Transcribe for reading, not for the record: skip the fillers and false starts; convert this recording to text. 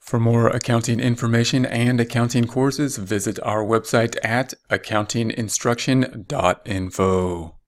For more accounting information and accounting courses, visit our website at accountinginstruction.info.